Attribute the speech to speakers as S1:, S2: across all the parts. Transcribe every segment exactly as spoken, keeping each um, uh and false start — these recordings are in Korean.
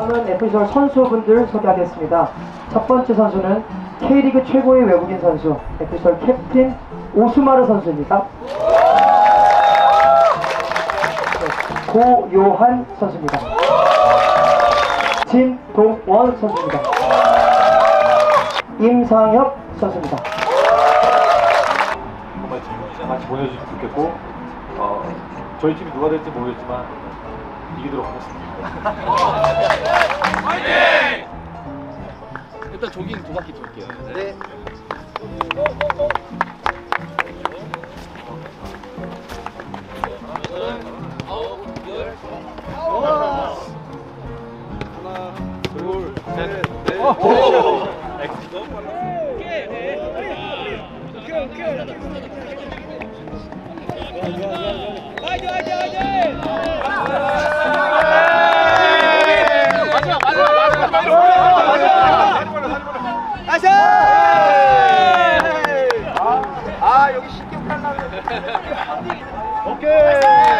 S1: 다음은 에프씨알 선수분들 소개하겠습니다. 첫 번째 선수는 K리그 최고의 외국인 선수 에프씨알 캡틴 오스마르 선수입니다. 네, 고요한 선수입니다. 진동원 선수입니다. 임상혁 선수입니다.
S2: 정말 즐거운 같이 보내주시면 좋겠고 어, 저희 팀이 누가 될지 모르겠지만 이기도록 하겠습니다.
S3: 화이팅! 일단 조깅 두 바퀴 돌게요. 네.
S2: 하나, 둘, 셋, 넷.
S3: 오!
S2: 너무 빨라.
S4: 아 여기 쉽게 팔라고.
S2: 오케이.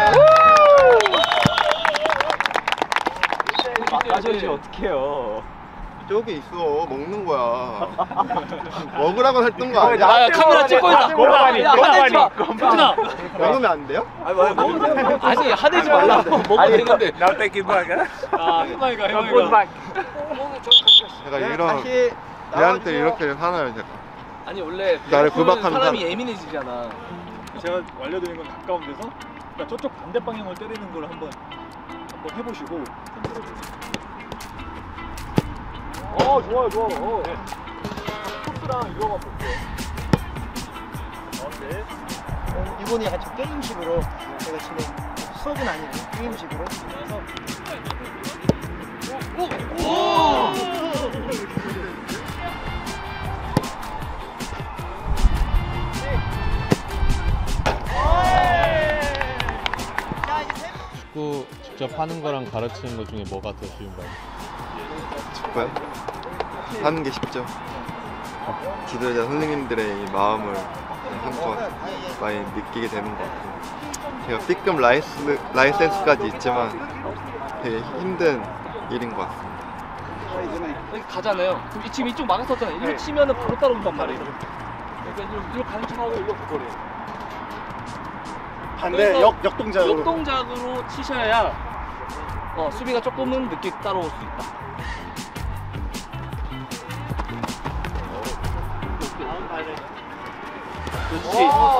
S3: 맞아야지 어떡해요.
S4: 저기 있어 먹는 거야. 먹으라고 했던 거
S3: 아,
S4: 아니야?
S3: 카메라 찍고 있어.
S2: 고라바니, 고라바니.
S3: 경준아.
S4: 먹으면 안 돼요?
S3: 아니 화내지 말라고. 먹어도 되는데.
S2: Now take it back, huh?
S3: 아, 해마이가 해마이가.
S4: 제가 이런 얘한테 이렇게 사나요 제가?
S3: 아니 원래
S4: 나를
S3: 배고픈
S4: 구박하는
S3: 사람이
S4: 사람.
S3: 예민해지잖아.
S2: 제가 알려드린 건 가까운 데서 그러니까 저쪽 반대 방향을 때리는 걸 한번 한번 해보시고. 어 좋아요 좋아. 어. 네. 코스랑 이거만 볼게요. 가운데.
S1: 이분이 같이 게임식으로 제가 진행 수업은 아니고 게임식으로
S5: 축구 직접 하는 거랑 가르치는 것 중에 뭐가 더 쉬운가요?
S4: 축구요? 하는 게 쉽죠. 지도자 선생님들의 이 마음을 한껏 많이 느끼게 되는 것 같아요. 제가 B급 라이스, 라이센스까지 있지만 되게 힘든 일인 것 같습니다.
S3: 여기 가잖아요. 그럼 지금 이쪽 막았었잖아. 일로 치면은 바로 따라온단 말이에요. 그러니까 일로, 일로 가는 척하고 일로 그거래요.
S2: 반대 역 역동작으로.
S3: 역동작으로 치셔야 어, 수비가 조금은 늦게 따라올 수 있다. 그렇지.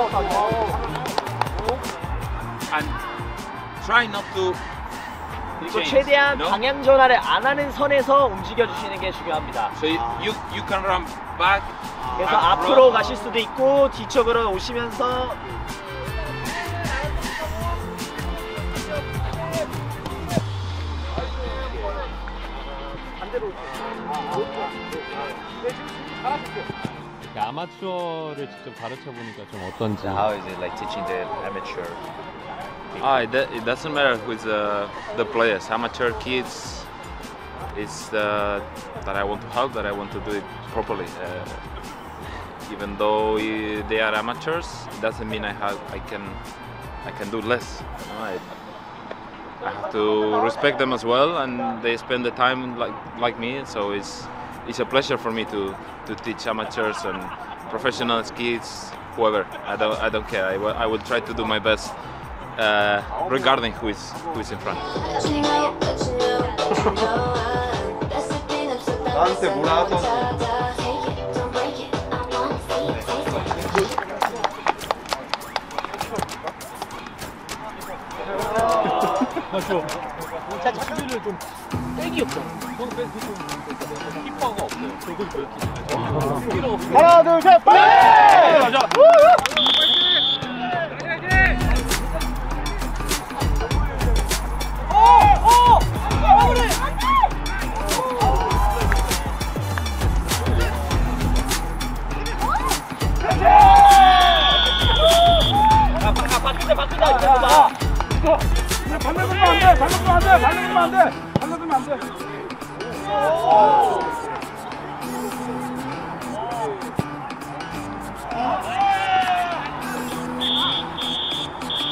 S6: And try not to
S7: 그리고
S6: change,
S7: 최대한
S6: no?
S7: 방향 전환을 안 하는 선에서 움직여 주시는 게 중요합니다.
S6: So you, you you can run back.
S7: 그래서
S6: and
S7: 앞으로
S6: run.
S7: 가실 수도 있고 뒤쪽으로 오시면서
S5: 아마추어를 직접 가르쳐 보니까 좀 어떤지.
S8: How is it like teaching the amateur?
S6: Ah, it, it doesn't matter who's the the players, amateur kids. It's the that I want to help, that I want to do it properly. Uh, even though uh, they are amateurs, it doesn't mean I have I can I can do less. You know, I, I have to respect them as well, and they spend the time like like me. So it's it's a pleasure for me to to teach amateurs and professionals, kids, whoever. I don't I don't care. I, will- I will try to do my best, uh, regarding who is who is in front.
S4: 나한테 뭐라 하던지.
S2: 맞죠. 살짝 수비를 좀 빼기 없잖아. 형 빼기 좀 키퍼가 없어요. 저걸 왜 이렇게? 하나 둘 셋 빨리! 가자.
S7: 바꾸자 바꾸자 이거 봐.
S2: 발 넣으면 안 돼. 발 넣으면 안 돼. 발 넣으면 안 돼. 발 넣으면 안 돼.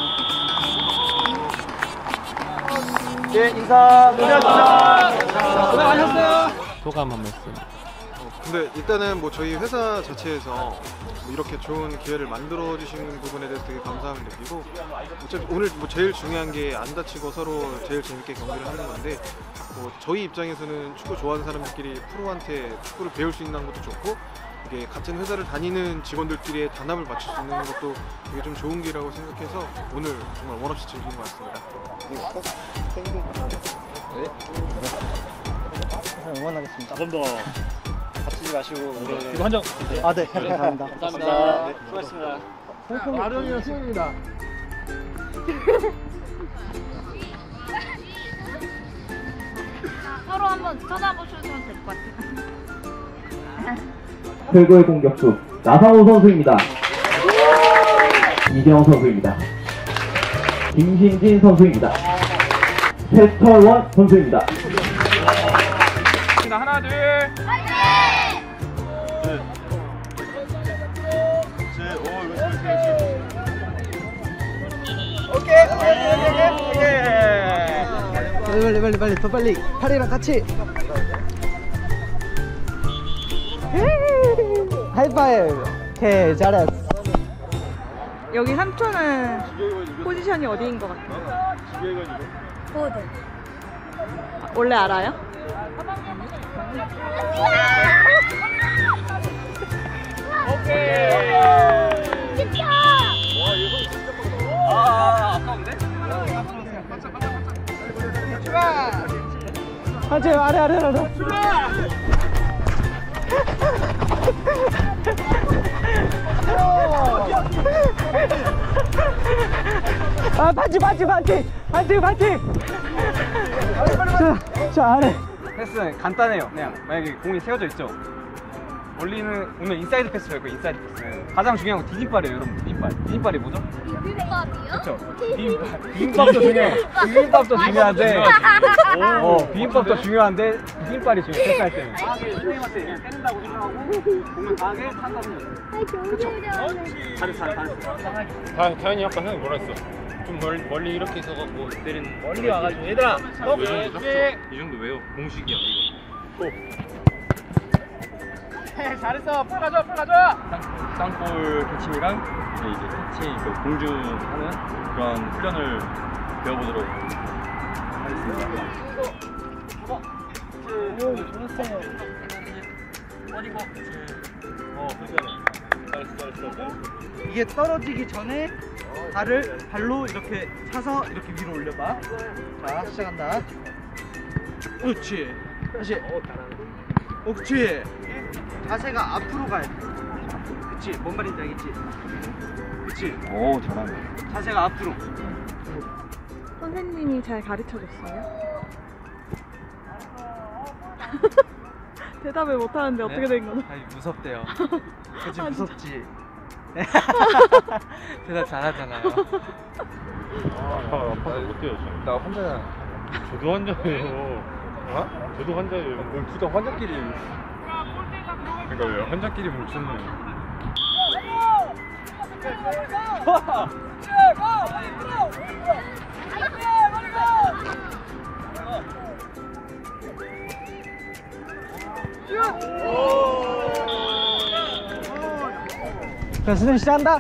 S1: 네, 인사. 고생하셨습니다.
S5: 소감 한 말씀.
S9: 어, 근데 일단은 뭐 저희 회사 자체에서 뭐 이렇게 좋은 기회를 만들어 주시는 부분에 대해서 되게 감사함을 느끼고, 어차피 오늘 뭐 제일 중요한 게 안 다치고 서로 제일 재밌게 경기를 하는 건데, 뭐 저희 입장에서는 축구 좋아하는 사람들끼리 프로한테 축구를 배울 수 있는 것도 좋고, 이게 같은 회사를 다니는 직원들끼리의 단합을 맞출 수 있는 것도 되게 좀 좋은 기회라고 생각해서 오늘 정말 원 없이 즐긴 것 같습니다.
S1: 응원하겠습니다.
S2: 좀 더
S1: 다치지 마시고
S2: 이거 한 장.
S1: 아, 네, 감사합니다.
S3: 감사합니다. 네, 수고하셨습니다.
S1: 아령이랑 수영입니다.
S10: 서로 한번 쳐다보셔도 될 것 같아요.
S11: 최고의 공격수 나상호 선수입니다. 이재영 선수입니다. 김신진 선수입니다. 최철원 선수입니다.
S2: 하나 둘.
S1: 오케이, 오케이, 오케이, 오케이. 빨리, 빨리, 빨리, 더 빨리. 팔이랑 같이. 하이파이브. 오케이, 잘했어.
S12: 여기 삼촌은 포지션이 어디인 것 같아요?
S10: 보드.
S12: 원래 알아요?
S3: 아, 아까운데?
S1: 하지, 아래, 아래, 아래. 아, 반지, 반지, 반지, 반지, 반지. 자, 자, 아래.
S2: 패스는 간단해요. 그냥 만약에 공이 세워져 있죠. 원리는 오늘 인사이드 패스 배울 거예요. 인사이드 패스. 가장 중요한 건 디딤발이에요, 여러분. 디딤발. 디딤발이 뭐죠?
S10: 비빔밥이요?
S2: 그렇죠. 비빔밥. 비빔밥도 중요해. 비빔밥도 중요한데. 어, 비빔밥도 중요한데 디딤발이 중요해. 패스할 때는. 강하게 선생님한테 그냥 때린다고 생각하고 공을 강하게 찬다는 거죠. 그렇죠. 잘했어, 잘했어.
S5: 다, 다현이 아까 형이 뭐라 했어? 좀 멀, 멀리 이렇게 있어갖고 때리는.
S3: 멀리 와가지고 얘들아. 어,
S5: 이 정도 이 정도 왜요? 공식이야 이거.
S2: 잘했어. 볼 가져, 볼 가져.
S13: 땅볼 캐칭이랑 이제 캐칭, 그 공중하는 그런 훈련을 배워보도록 하겠습니다.
S2: 어, 잘했어, 잘했어.
S1: 이게 떨어지기 전에 발을 발로 이렇게 차서 이렇게 위로 올려봐. 자, 시작한다. 그렇지. 다시. 어, 그렇지. 자세가 앞으로 가야 돼. 그렇지. 뭔 말인지 알겠지? 그렇지.
S13: 오, 잘하네.
S1: 자세가 앞으로.
S12: 선생님이 잘 가르쳐줬어요? 대답을 못하는데 어떻게 된 거죠?
S1: 아니, 무섭대요. 그치,
S12: 아,
S1: 무섭지? 대답 잘하잖아요.
S5: 아, 아파서 못해요.
S13: 나 환자야.
S5: 저도 환자예요. 어? 저도 환자예요.
S13: 뭘 둘 다 환자끼리.
S5: 그러니까 왜 환자끼리 뭉치는?
S1: 자, 수능 시작한다.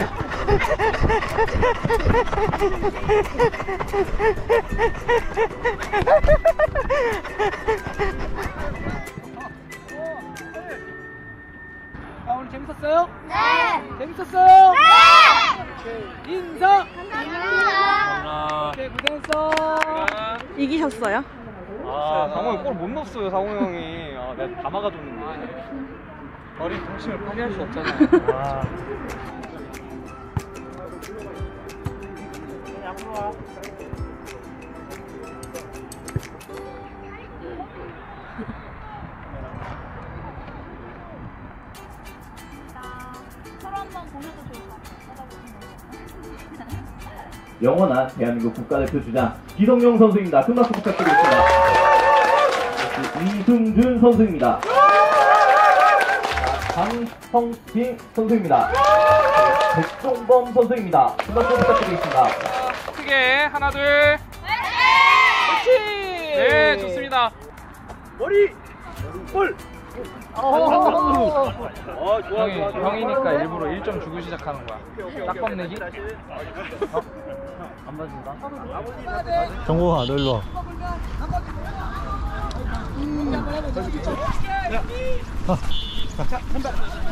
S1: 아, 오늘 재밌었어요?
S10: 네.
S1: 재밌었어요?
S10: 네.
S1: 인사.
S10: 감사합니다.
S1: 오케이, 고생했어.
S12: 이기셨어요?
S2: 아, 상호 형 골 못 넣었어요, 상호 형이. 아, 내가 다 막아줬는데. 어린 동심을 파괴할 수 없잖아. 아. 앞으로 와.
S10: 서로 한번 보셔도 좋을 것 같아요.
S11: 영원한 대한민국 국가대표 주장 기성용 선수입니다. 큰 박수 부탁드리겠습니다. 이승준 선수입니다. 강성진 선수입니다. 백종범 선수입니다. 큰 박수 부탁드리겠습니다.
S2: 크게 하나 둘. 그렇지. 네, 좋습니다.
S1: 머리.
S2: 골!
S3: 어, 좋아,
S2: 형이,
S3: 좋아, 좋아.
S2: 형이니까 일부러 일 점 주고 시작하는 거야. 딱밤 내기? 어? 안 봐준다.
S14: 정국아 너 일로 와.
S2: 자, 한발.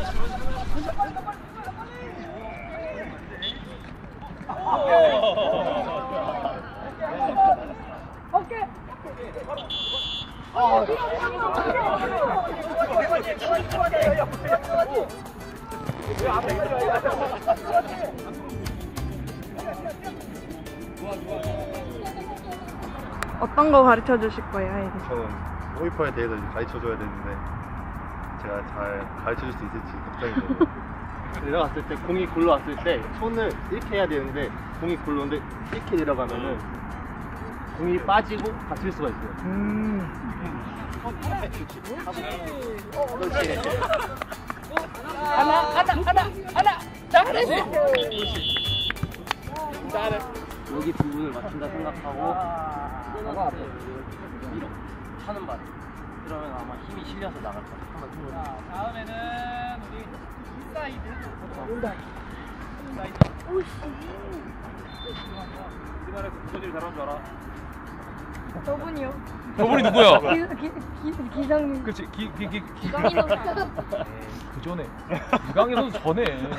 S10: 오케이.
S12: 어떤 거 가르쳐 주실 거예요, 이제?
S15: 저는 호이퍼에 대해서 이제 가르쳐줘야 되는데 제가 잘 가르쳐줄 수 있을지 걱정이 되네요.
S13: 내려갔을 때 공이 굴러왔을 때 손을 이렇게 해야 되는데 공이 굴러오는데 이렇게 내려가면은 공이 빠지고 다칠 수가 있어요.
S2: 음.
S13: 그렇지.
S3: 하나, 하나, 하나, 하나. 잘해. 잘해.
S13: 여기 부분을 맞춘다 생각하고 나가 앞에 밀어 차는 발. 그러면 아마 힘이 실려서 나갈 거야. 한번
S3: 자, 다음에는 우리 인사이드.
S13: 온다.
S3: 인사이드.
S10: 오씨.
S3: 우리나라에서 무서질 잘하는 줄 알아?
S10: 저분이요.
S3: 저분이 누구야?
S10: 기, 기, 기, 기장님.
S2: 그치, 기, 기, 기, 기.
S10: 기강인 선수.
S2: 그 전에. 이강인 선수 전에.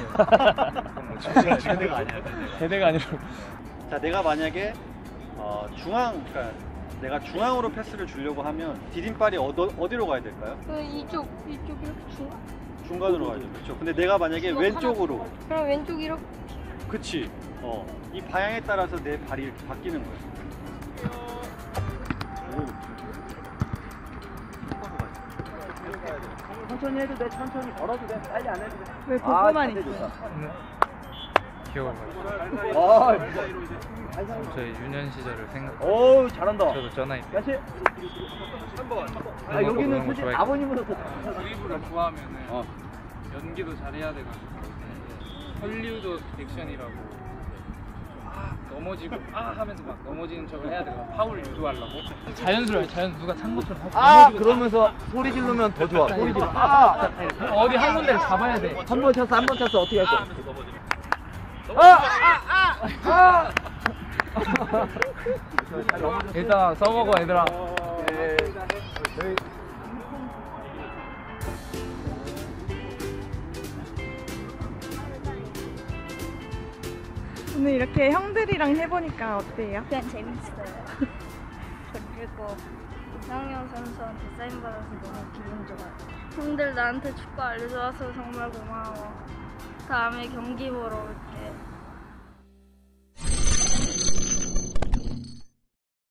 S13: 대대가 아니야.
S2: 대대가 아니라.
S13: 자, 내가 만약에 어, 중앙, 그러니까 내가 중앙으로 패스를 주려고 하면 디딤발이 어디, 어디로 가야 될까요?
S10: 그 이쪽 이쪽 이렇게 중간.
S13: 중간으로 가야죠, 그렇죠? 근데 내가 만약에
S10: 이거
S13: 왼쪽으로,
S10: 하나, 그럼 왼쪽 이렇게.
S13: 그치? 어, 이 방향에 따라서 내 발이 이렇게 바뀌는 거야.
S7: 천천히 해도 돼, 천천히 걸어도 돼, 빨리 안 해도 돼.
S12: 왜 보고만 있어요?
S2: 귀여워.
S7: 아,
S2: 저희 유년 시절을 생각.
S7: 어우, 잘한다.
S2: 저도 전화 있.
S7: 다시.
S3: 한번.
S7: 아, 여기는 솔직히 아버님으로서
S2: 드리블을 좋아하면은
S7: 어.
S2: 연기도 잘해야 돼가지고 헐리우드 액션이라고 아, 넘어지고 아 하면서 막 넘어지는 척을 해야 돼요. 파울 유도하려고. 자연스러워요. 자연 누가 찬 것처럼 하고.
S7: 아, 그러면서 소리 지르면 더 좋아. 소리 지르. 아,
S2: 어디 한 군데를 잡아야 돼.
S7: 한 번 찼어, 한 번 찼어. 어떻게 할 거야?
S2: 아! 아! 아! 아! 일단 써먹어 얘들아.
S12: 오늘 이렇게 형들이랑 해보니까 어때요?
S10: 그냥 재밌어요. 그리고 이상현 선수한테 사인 받아서 너무 기분 좋아요. 형들 나한테 축구 알려줘서 정말 고마워. 다음에 경기 보러 올게.